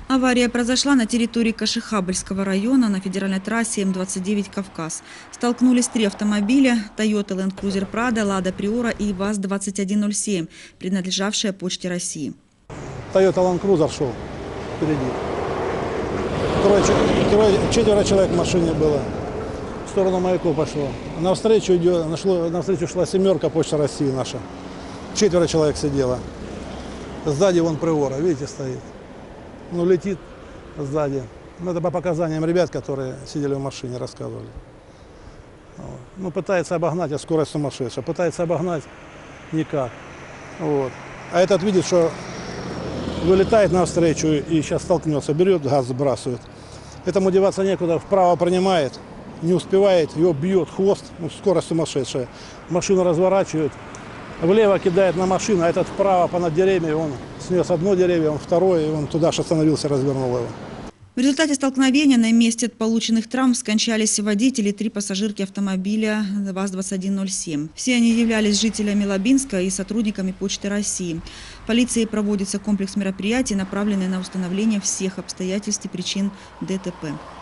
Авария произошла на территории Кашихабльского района на федеральной трассе М-29 «Кавказ». Столкнулись три автомобиля – Toyota Land Cruiser Prado, Lada Priora и ВАЗ-2107, принадлежавшие Почте России. Toyota Land Cruiser шел впереди. Четверо человек в машине было. В сторону Маяков пошло. Навстречу шла семерка Почта России наша. Четверо человек сидело. Сзади вон Priora, видите, стоит. Ну, летит сзади. Ну, это по показаниям ребят, которые сидели в машине, рассказывали. Вот. Ну, пытается обогнать, а скорость сумасшедшая. Пытается обогнать никак. Вот. А этот видит, что вылетает навстречу и сейчас столкнется, берет, газ сбрасывает. Этому деваться некуда, вправо принимает, не успевает, его бьет хвост, ну, скорость сумасшедшая. Машину разворачивает, влево кидает на машину, а этот вправо понад деревьями, он снес одно деревья, он второе, и он туда же остановился, развернул его. В результате столкновения на месте от полученных травм скончались водители и три пассажирки автомобиля ВАЗ-2107. Все они являлись жителями Лабинска и сотрудниками Почты России. Полицией проводится комплекс мероприятий, направленный на установление всех обстоятельств и причин ДТП.